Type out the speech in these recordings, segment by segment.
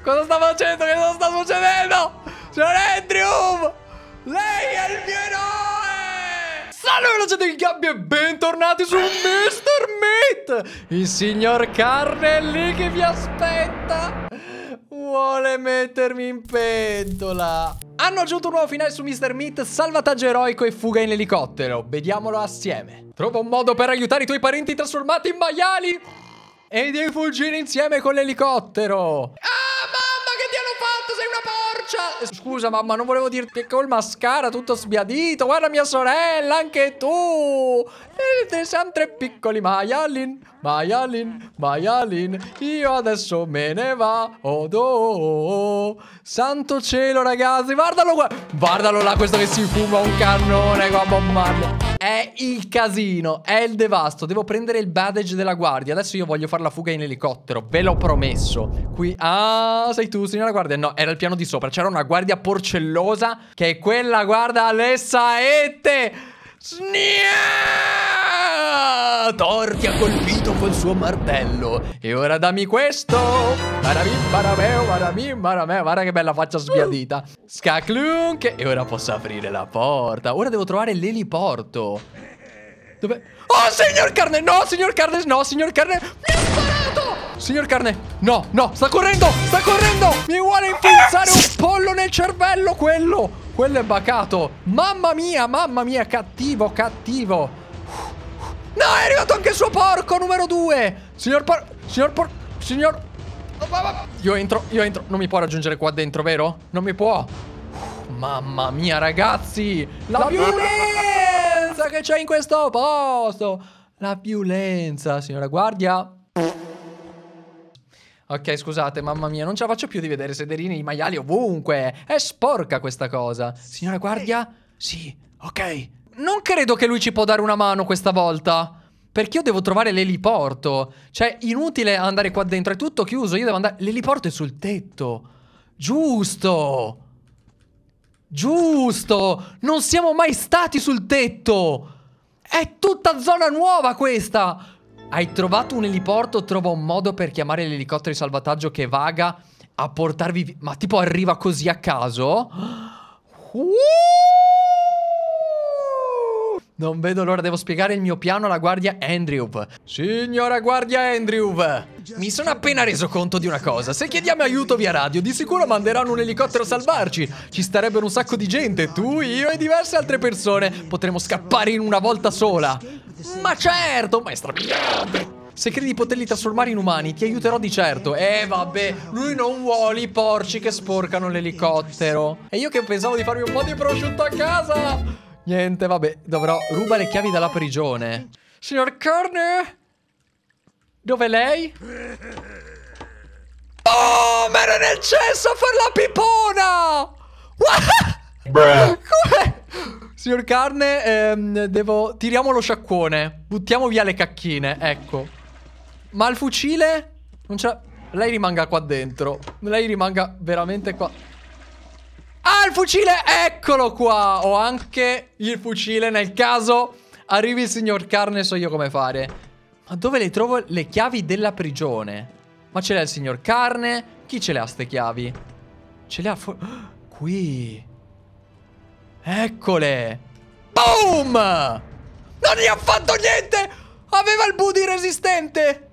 Cosa sta facendo? Che cosa sta succedendo? Signor Andrew! Lei è il mio eroe! Salve gente di gabbia e bentornati su Mr. Meat! Il signor Carne è lì che vi aspetta! Vuole mettermi in pentola! Hanno aggiunto un nuovo finale su Mr. Meat, salvataggio eroico e fuga in elicottero. Vediamolo assieme. Trova un modo per aiutare i tuoi parenti trasformati in maiali e devi fuggire insieme con l'elicottero. Ah, mamma, che ti hanno fatto? Sei una porcia! Scusa, mamma, non volevo dirti che col mascara tutto sbiadito. Guarda mia sorella, anche tu. Siamo tre piccoli maialin. Io adesso me ne vado. Santo cielo, ragazzi, guardalo qua. Guardalo là, questo che si fuma un cannone qua a Bob Marley. È il casino, è il devasto. Devo prendere il badge della guardia. Adesso io voglio fare la fuga in elicottero, ve l'ho promesso. Qui, sei tu, signora guardia? No, era il piano di sopra. C'era una guardia porcellosa, che è quella, guarda, Alessa Ette. Torti ha colpito col suo martello. E ora dammi questo. Guarda che bella faccia sbiadita. Scaclunk. E ora posso aprire la porta. Ora devo trovare l'eliporto. Dove? Oh, signor Carne. No, signor Carne. No, signor Carne. Mi ha sparato. Signor Carne. No, no, sta correndo. Sta correndo. Mi vuole infilzare un pollo nel cervello quello. Quello è bacato. Mamma mia, cattivo. No, è arrivato anche il suo porco numero 2. Signor. Io entro. Non mi può raggiungere qua dentro, vero? Non mi può. Mamma mia, ragazzi. La violenza che c'è in questo posto. La violenza, signora guardia. Ok, scusate, mamma mia, non ce la faccio più di vedere sederini di maiali ovunque. È sporca questa cosa. Signora guardia? Sì, ok. Non credo che lui ci può dare una mano questa volta, perché io devo trovare l'eliporto. Cioè, inutile andare qua dentro, è tutto chiuso. Io devo andare... L'eliporto è sul tetto. Giusto. Non siamo mai stati sul tetto. È tutta zona nuova questa. Hai trovato un eliporto? Trova un modo per chiamare l'elicottero di salvataggio che vaga a portarvi... Ma tipo arriva così a caso? Non vedo l'ora, devo spiegare il mio piano alla guardia Andrew. Signora guardia Andrew, mi sono appena reso conto di una cosa. Se chiediamo aiuto via radio, di sicuro manderanno un elicottero a salvarci. Ci starebbero un sacco di gente, tu, io e diverse altre persone. Potremmo scappare in una volta sola. Ma certo, ma è strabiliante. Se credi di poterli trasformare in umani, ti aiuterò di certo. Vabbè, lui non vuole i porci che sporcano l'elicottero. E io che pensavo di farmi un po' di prosciutto a casa. Niente, vabbè, dovrò... Ruba le chiavi dalla prigione. Signor Carne? Dov'è lei? Oh, ma era nel cesso a fare la pipona! Come? Signor Carne, tiriamo lo sciacquone. Buttiamo via le cacchine, ecco. Ma il fucile? Non c'è... Lei rimanga qua dentro. Lei rimanga veramente qua. Ah, il fucile, eccolo qua. Ho anche il fucile nel caso arrivi il signor Carne, so io come fare. Ma dove le trovo le chiavi della prigione? Ma ce l'ha il signor Carne? Chi ce le ha ste chiavi? Ce le ha qui. Eccole. Boom! Non gli ha fatto niente. Aveva il booty resistente.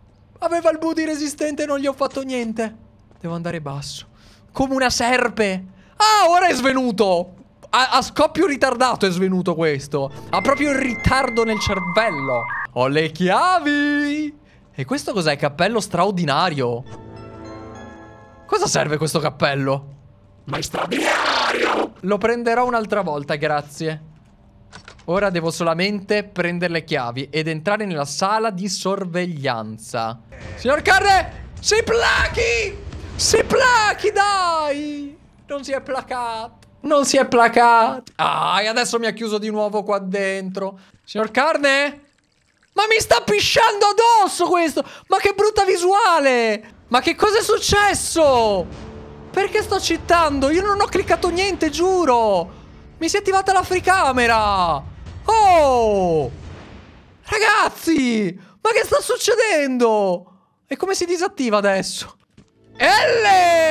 Non gli ho fatto niente. Devo andare basso. Come una serpe. Ah, ora è svenuto. A scoppio ritardato è svenuto questo. Ha proprio il ritardo nel cervello. Ho le chiavi. E questo cos'è? Cappello straordinario. Cosa serve questo cappello? Ma è straordinario. Lo prenderò un'altra volta, grazie. Ora devo solamente prendere le chiavi ed entrare nella sala di sorveglianza. Signor Carne, si plachi, dai. Non si è placato. Ah, e adesso mi ha chiuso di nuovo qua dentro. Signor Carne? Ma mi sta pisciando addosso questo. Ma che brutta visuale. Ma che cosa è successo? Perché sto cheatando? Io non ho cliccato niente, giuro. Mi si è attivata la free-camera. Oh, ragazzi, ma che sta succedendo? E come si disattiva adesso?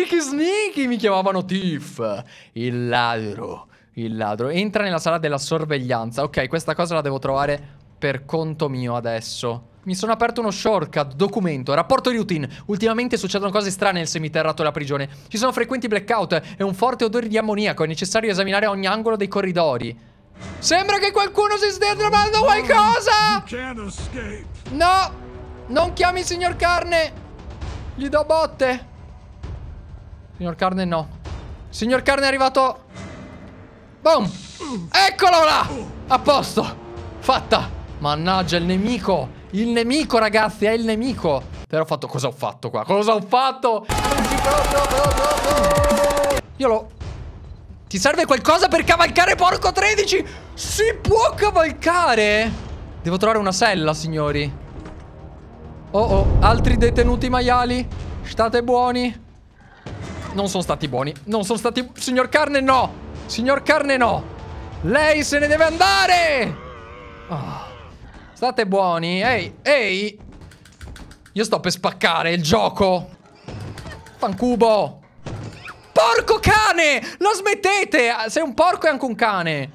Sneaky Sneaky mi chiamavano Tiff. Il ladro. Il ladro. Entra nella sala della sorveglianza. Ok, questa cosa la devo trovare per conto mio adesso. Mi sono aperto uno shortcut. Documento. Rapporto di routine. Ultimamente succedono cose strane nel seminterrato della prigione. Ci sono frequenti blackout e un forte odore di ammoniaco. È necessario esaminare ogni angolo dei corridoi. Sembra che qualcuno si stia trovando qualcosa. No. Non chiami il signor Carne. Gli do botte. Signor Carne no. Signor Carne è arrivato. Boom. Eccolo là. A posto. Fatta. Mannaggia il nemico. Il nemico ragazzi, è il nemico. Però ho fatto. Cosa ho fatto qua? Cosa ho fatto? Io lo... Ti serve qualcosa per cavalcare, porco 13? Si può cavalcare? Devo trovare una sella, signori. Oh, altri detenuti maiali. State buoni. Non sono stati buoni. Non sono stati... Signor Carne no. Signor Carne no. Lei se ne deve andare. State buoni. Ehi. Io sto per spaccare il gioco. Fancubo. Porco cane. La smettete. Sei un porco e anche un cane.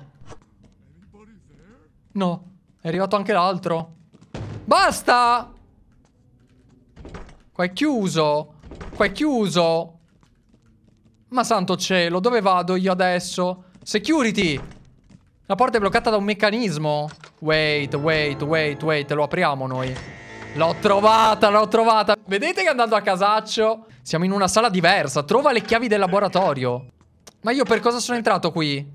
No. È arrivato anche l'altro. Basta. Qua è chiuso. Qua è chiuso. Ma santo cielo, dove vado io adesso? Security. La porta è bloccata da un meccanismo. Wait. Lo apriamo noi. L'ho trovata. Vedete che andando a casaccio? Siamo in una sala diversa. Trova le chiavi del laboratorio. Ma io per cosa sono entrato qui?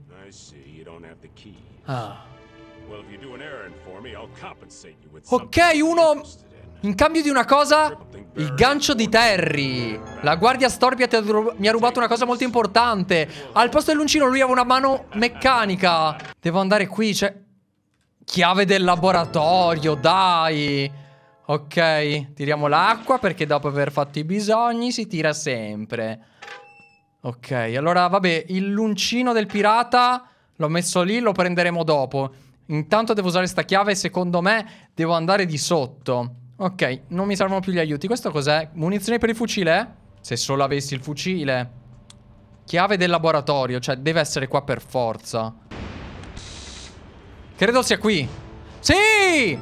Ok, uno... In cambio di una cosa... Il gancio di Terry. La guardia storpia mi ha rubato una cosa molto importante. Al posto dell'uncino lui aveva una mano meccanica. Devo andare qui, c'è... Chiave del laboratorio, dai. Ok, tiriamo l'acqua perché dopo aver fatto i bisogni si tira sempre. Ok, allora vabbè, l'uncino del pirata l'ho messo lì, lo prenderemo dopo. Intanto devo usare sta chiave e secondo me devo andare di sotto. Ok, non mi servono più gli aiuti. Questo cos'è? Munizioni per il fucile? Se solo avessi il fucile. Chiave del laboratorio. Cioè, deve essere qua per forza. Credo sia qui. Sì!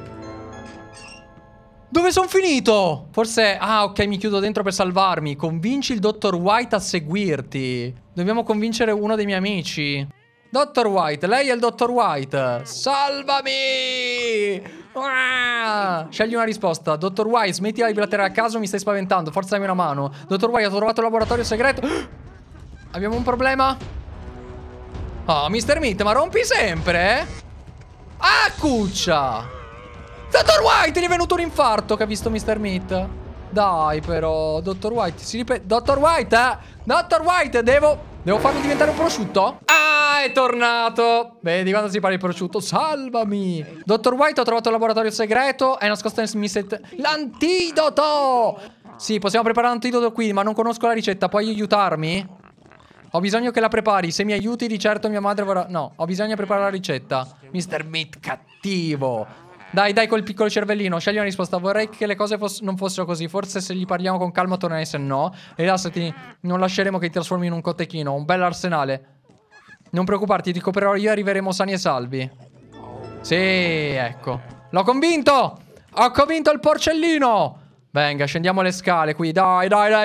Dove sono finito? Forse... Ah, ok, mi chiudo dentro per salvarmi. Convinci il dottor White a seguirti. Dobbiamo convincere uno dei miei amici. Dottor White, lei è il dottor White. Salvami! Scegli una risposta. Dottor White, smettila di blattere a caso, mi stai spaventando. Forza, dammi una mano. Dottor White, ho trovato il laboratorio segreto. Abbiamo un problema? Oh, Mr. Meat, ma rompi sempre? Ah, cuccia. Dottor White, gli è venuto un infarto che ha visto Mr. Meat. Dai, però, Dottor White, si ripete. Dottor White, Dottor White, devo farlo diventare un prosciutto? Ah, è tornato. Vedi, quando si parla di prosciutto. Salvami. Dottor White, ho trovato il laboratorio segreto. È nascosto nel misset. L'antidoto. Sì, possiamo preparare l'antidoto qui, ma non conosco la ricetta. Puoi aiutarmi? Ho bisogno che la prepari. Se mi aiuti, di certo mia madre vorrà... No, ho bisogno di preparare la ricetta. Mr. Meat cattivo. Dai, col piccolo cervellino. Scegli una risposta. Vorrei che le cose non fossero così. Forse se gli parliamo con calma torna a essere no. Rilassati. Non lasceremo che ti trasformi in un cotechino. Un bel arsenale. Non preoccuparti, ti coprirò io e arriveremo sani e salvi. Sì, ecco. L'ho convinto. Ho convinto il porcellino. Venga, scendiamo le scale qui. Dai.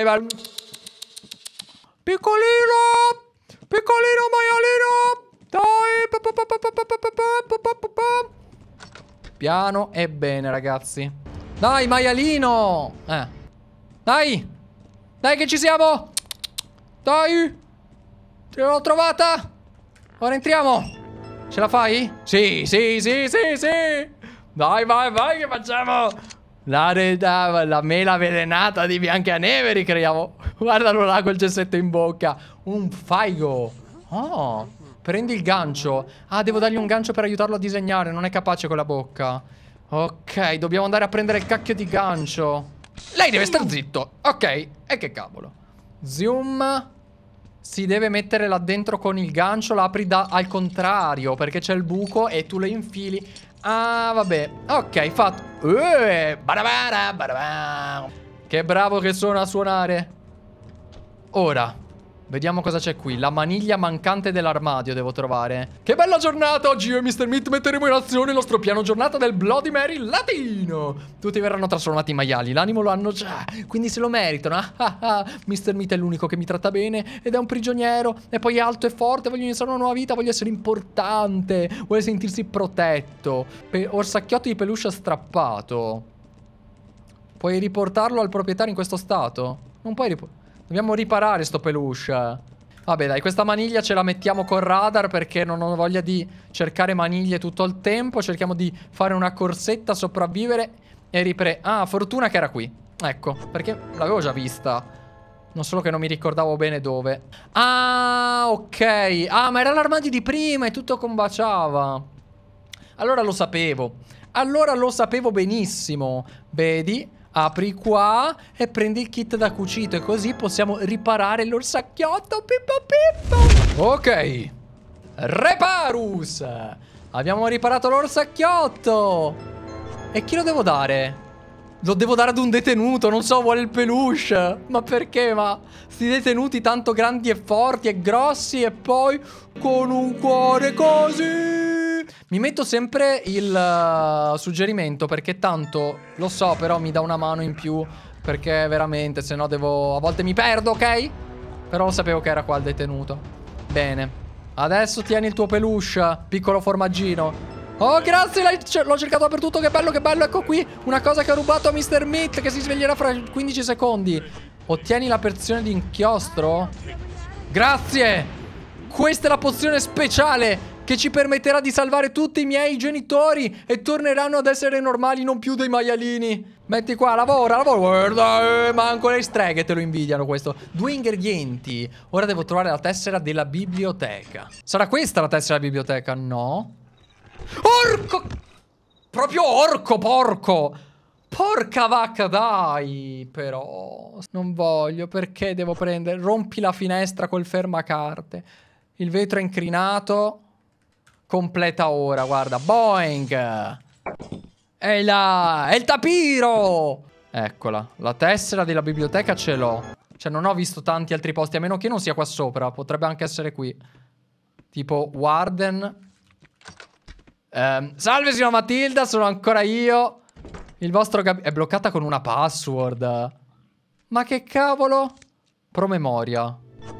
Piccolino. Piccolino maialino. Dai. Piano e bene, ragazzi. Dai, maialino. Dai che ci siamo. Dai. Ce l'ho trovata. Ora entriamo. Ce la fai? Sì. Vai, che facciamo? La mela avvelenata di Biancaneve ricreiamo. Guardalo là col gessetto in bocca. Un faigo. Oh, prendi il gancio. Ah, devo dargli un gancio per aiutarlo a disegnare. Non è capace con la bocca. Ok, dobbiamo andare a prendere il cacchio di gancio. Lei deve star zitto. Ok, e che cavolo. Zoom. Si deve mettere là dentro con il gancio. La apri al contrario, perché c'è il buco e tu lo infili. Ah, vabbè. Ok, fatto. Barabara. Che bravo che sono a suonare. Ora, vediamo cosa c'è qui. La maniglia mancante dell'armadio devo trovare. Che bella giornata! Oggi io e Mr. Meat metteremo in azione il nostro piano giornata del Bloody Mary latino. Tutti verranno trasformati in maiali. L'animo lo hanno già, quindi se lo meritano. Mr. Meat è l'unico che mi tratta bene ed è un prigioniero. E poi è alto e forte. Voglio iniziare una nuova vita. Voglio essere importante. Vuole sentirsi protetto. Orsacchiotto di peluche strappato. Puoi riportarlo al proprietario in questo stato? Non puoi Dobbiamo riparare sto peluche. Vabbè dai, questa maniglia ce la mettiamo col radar perché non ho voglia di cercare maniglie tutto il tempo. Cerchiamo di fare una corsetta, sopravvivere e fortuna che era qui. Ecco, perché l'avevo già vista. Non solo che non mi ricordavo bene dove. Ah, ok. Ah, ma era l'armadio di prima e tutto combaciava. Allora lo sapevo. Allora lo sapevo benissimo. Vedi? Apri qua e prendi il kit da cucito e così possiamo riparare l'orsacchiotto. Pippo pippo. Ok. Reparus. Abbiamo riparato l'orsacchiotto. E chi lo devo dare? Lo devo dare ad un detenuto. Non so, vuole il peluche. Ma perché? Ma sti detenuti tanto grandi e forti e grossi e poi con un cuore così. Mi metto sempre il suggerimento perché tanto lo so, però mi dà una mano in più. Perché veramente, se no devo... A volte mi perdo, ok? Però lo sapevo che era qua il detenuto. Bene. Adesso tieni il tuo peluche, piccolo formaggino. Oh, grazie, l'ho cercato dappertutto. Che bello, ecco qui. Una cosa che ho rubato a Mr. Meat, che si sveglierà fra 15 secondi. Ottieni la pozione di inchiostro. Grazie. Questa è la pozione speciale che ci permetterà di salvare tutti i miei genitori e torneranno ad essere normali, non più dei maialini. Metti qua, lavora. Guarda, manco le streghe te lo invidiano questo. 2 ingredienti. Ora devo trovare la tessera della biblioteca. Sarà questa la tessera della biblioteca? No. Orco! Proprio orco, porco! Porca vacca, dai! Però non voglio, perché devo prendere? Rompi la finestra col fermacarte. Il vetro è incrinato. Completa ora, guarda. Boing! E là! È il tapiro! Eccola. La tessera della biblioteca ce l'ho. Cioè non ho visto tanti altri posti, a meno che non sia qua sopra. Potrebbe anche essere qui. Tipo Warden. Salve signora Matilda, sono ancora io. Il vostro è bloccata con una password. Ma che cavolo? Promemoria.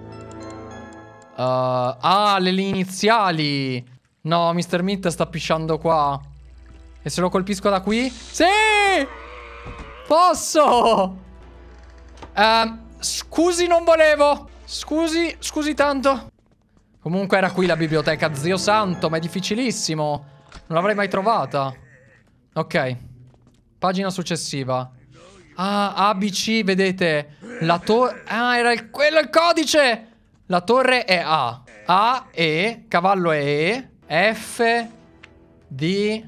Le iniziali. No, Mr. Meat sta pisciando qua. E se lo colpisco da qui? Sì! Posso! Scusi, non volevo. Scusi tanto. Comunque era qui la biblioteca, zio santo, ma è difficilissimo. Non l'avrei mai trovata. Ok. Pagina successiva. Ah, ABC, vedete. La torre... Ah, era quello il codice! La torre è A. A, E, cavallo è E. F, D,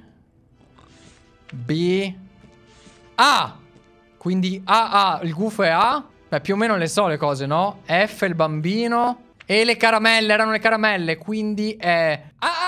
B, A. Quindi A, il gufo è A. Beh, più o meno le so le cose, no? F, il bambino. E le caramelle, erano le caramelle. Quindi è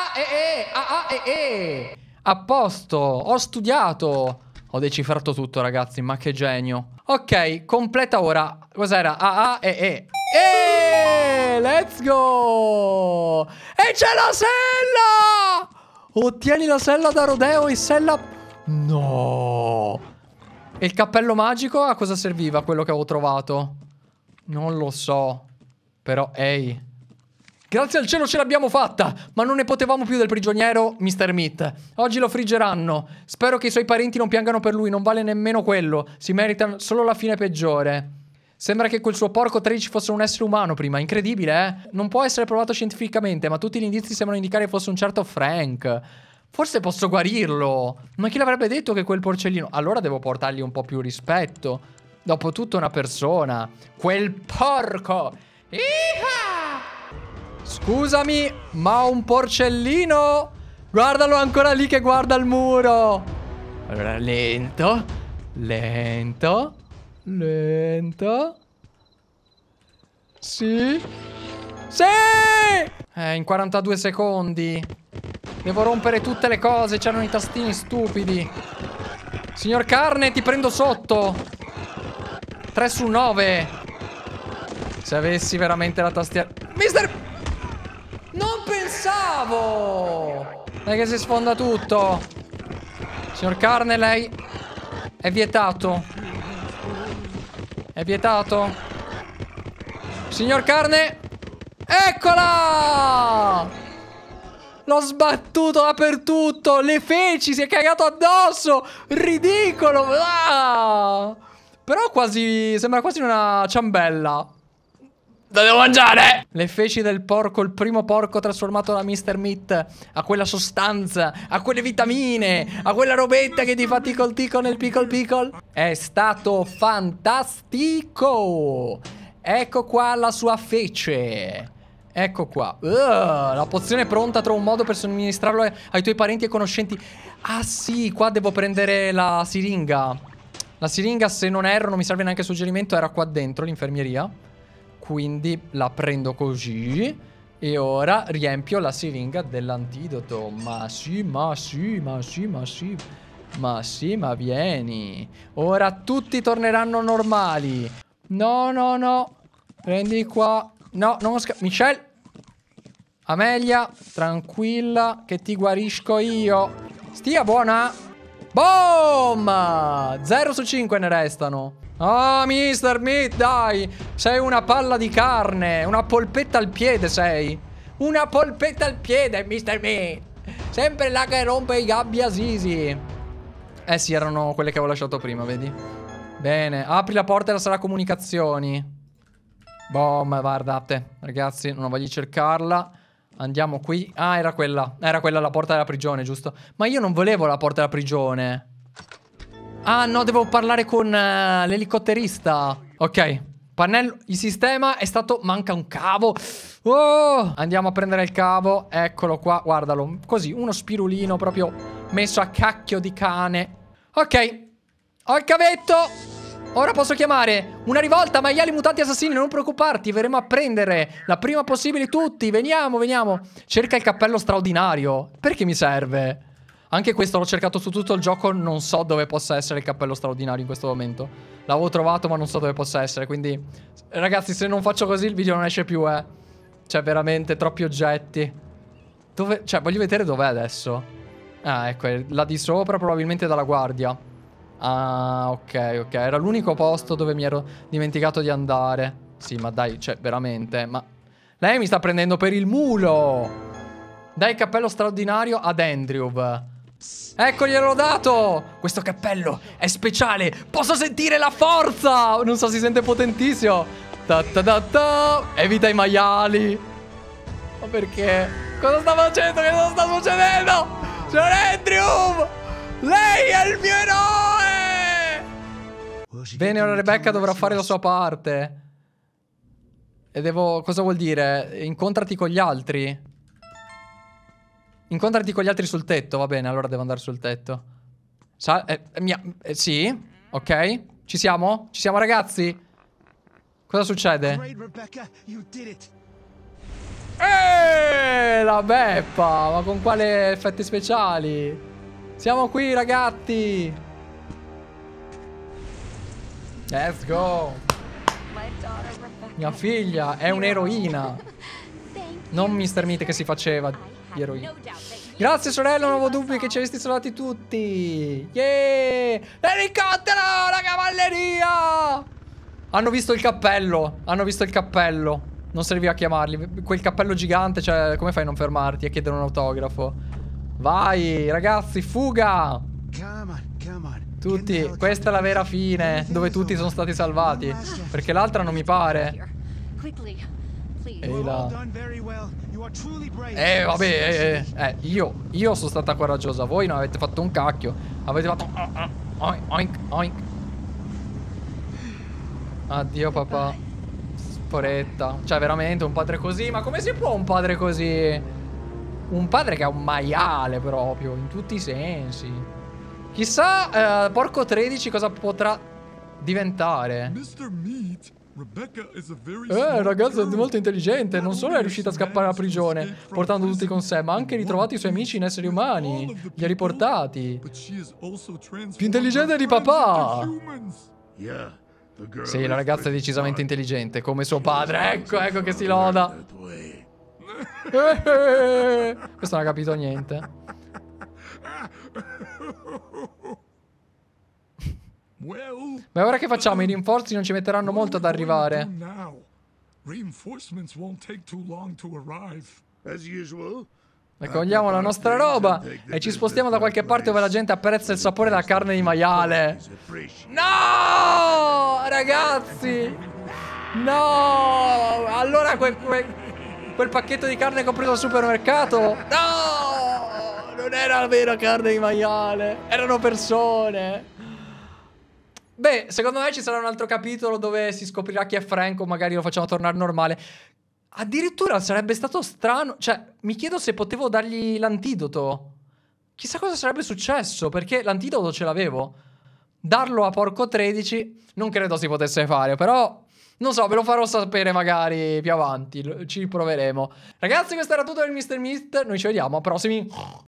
A. A posto, ho studiato. Ho decifrato tutto, ragazzi, ma che genio. Ok, completa ora. Cos'era? A, E. Let's go! E c'è la sella! Ottieni la sella da rodeo e sella... No! E il cappello magico a cosa serviva quello che avevo trovato? Non lo so. Però, ehi... Grazie al cielo ce l'abbiamo fatta! Ma non ne potevamo più del prigioniero Mr. Meat. Oggi lo friggeranno. Spero che i suoi parenti non piangano per lui. Non vale nemmeno quello. Si merita solo la fine peggiore. Sembra che quel suo porco 13 fosse un essere umano prima. Incredibile, eh? Non può essere provato scientificamente, ma tutti gli indizi sembrano indicare che fosse un certo Frank. Forse posso guarirlo. Ma chi l'avrebbe detto che quel porcellino... Allora devo portargli un po' più rispetto. Dopotutto una persona. Quel porco. Iha! Scusami, ma un porcellino? Guardalo ancora lì che guarda il muro. Allora, lento. Lento. Lento. Sì. Sì! In 42 secondi. Devo rompere tutte le cose. C'erano i tastini stupidi. Signor Carne, ti prendo sotto. 3 su 9. Se avessi veramente la tastiera... Mister... Non pensavo! Non è che si sfonda tutto. Signor Carne, lei... È vietato. È vietato. Signor Carne... Eccola! L'ho sbattuto dappertutto. Le feci, si è cagato addosso. Ridicolo. Ah! Però quasi... Sembra quasi una ciambella. La devo mangiare! Le feci del porco, il primo porco trasformato da Mr. Meat. A quella sostanza, a quelle vitamine, a quella robetta che ti fa tickle nel pickle. È stato fantastico! Ecco qua la sua fece. Ecco qua. La pozione è pronta, trovo un modo per somministrarlo ai tuoi parenti e conoscenti. Ah sì, qua devo prendere la siringa. La siringa, se non erro, non mi serve neanche suggerimento, era qua dentro l'infermieria. Quindi la prendo così. E ora riempio la siringa dell'antidoto. Ma sì, ma sì, ma sì, ma sì. Ma sì, ma vieni. Ora tutti torneranno normali. No, no, no. Prendi qua. No, non Michelle. Amelia, tranquilla, che ti guarisco io. Stia buona. Boom! 0 su 5 ne restano. Oh, Mr. Meat, dai. Sei una palla di carne. Una polpetta al piede sei. Una polpetta al piede, Mr. Meat. Sempre là che rompe i gabbi a Sisi. Eh sì, erano quelle che avevo lasciato prima, vedi? Bene, apri la porta della sala comunicazioni. Boom, guardate. Ragazzi, non voglio cercarla. Andiamo qui. Ah, era quella. Era quella la porta della prigione, giusto? Ma io non volevo la porta della prigione. Ah, no, devo parlare con l'elicotterista. Ok. Pannello. Il sistema è stato... Manca un cavo. Oh! Andiamo a prendere il cavo. Eccolo qua. Guardalo. Così, uno spirulino proprio messo a cacchio di cane. Ok. Ho il cavetto. Ora posso chiamare una rivolta, maiali mutanti assassini, non preoccuparti, verremo a prendere la prima possibile tutti. Veniamo, veniamo. Cerca il cappello straordinario. Perché mi serve? Anche questo l'ho cercato su tutto il gioco, non so dove possa essere il cappello straordinario in questo momento. L'avevo trovato ma non so dove possa essere, quindi... Ragazzi, se non faccio così il video non esce più, Cioè, veramente, troppi oggetti. Dove... Cioè, voglio vedere dov'è adesso. Ah, ecco, è là di sopra, probabilmente dalla guardia. Ah, ok, ok. Era l'unico posto dove mi ero dimenticato di andare. Sì, ma dai, cioè, veramente. Ma lei mi sta prendendo per il mulo. Dai il cappello straordinario ad Andrew. Ecco, gliel'ho dato. Questo cappello è speciale. Posso sentire la forza. Non so, si sente potentissimo. Ta ta ta ta. Evita i maiali. Ma perché? Cosa sta facendo? Che cosa sta succedendo? Signor Andrew! Lei è il mio eroe! Bene, ora Rebecca dovrà fare la sua parte. E devo... Cosa vuol dire? Incontrati con gli altri. Incontrati con gli altri sul tetto. Va bene, allora devo andare sul tetto. Sì? Ok? Ci siamo? Ci siamo, ragazzi? Cosa succede? La beppa! Ma con quale effetti speciali? Siamo qui, ragazzi! Let's go! Mia figlia è un'eroina! Non Mr. Meat che si faceva di eroina. Grazie, sorella, non avevo dubbi che ci avresti salvati tutti! Yeah! L'elicottero! La cavalleria! Hanno visto il cappello! Hanno visto il cappello! Non serviva a chiamarli. Quel cappello gigante, cioè, come fai a non fermarti e chiedere un autografo? Vai, ragazzi, fuga! Tutti, questa è la vera fine, dove tutti sono stati salvati. Perché l'altra non mi pare. Ehi là. Vabbè, io sono stata coraggiosa. Voi non avete fatto un cacchio. Avete fatto... Oink, oink, oink. Addio, papà. Sporetta. Cioè, veramente, un padre così? Ma come si può un padre così? Un padre che è un maiale proprio, in tutti i sensi. Chissà, porco 13 cosa potrà diventare. Ragazzo è molto intelligente. Non solo è riuscita a scappare dalla prigione, portando tutti con sé, ma ha anche ritrovato i suoi amici in esseri umani. Li ha riportati. Più intelligente di papà. Sì, la ragazza è decisamente intelligente, come suo padre. Ecco che si loda. Questo non ha capito niente. Beh, ora che facciamo? I rinforzi non ci metteranno molto ad arrivare. Raccogliamo la nostra roba e ci spostiamo da qualche parte dove la gente apprezza il sapore della carne di maiale. No! Ragazzi! No! Allora quel pacchetto di carne che ho preso al supermercato? No! Non era la vera carne di maiale. Erano persone. Beh, secondo me ci sarà un altro capitolo dove si scoprirà chi è Frank o magari lo facciamo tornare normale. Addirittura sarebbe stato strano. Cioè, mi chiedo se potevo dargli l'antidoto. Chissà cosa sarebbe successo, perché l'antidoto ce l'avevo. Darlo a Porco 13 non credo si potesse fare, però non so, ve lo farò sapere magari più avanti. Ci proveremo. Ragazzi, questo era tutto del Mr. Mist. Noi ci vediamo a prossimi